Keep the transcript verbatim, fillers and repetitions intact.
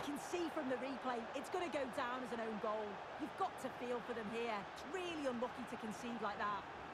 can see from the replay, it's going to go down as an own goal. You've got to feel for them here. It's really unlucky to concede like that.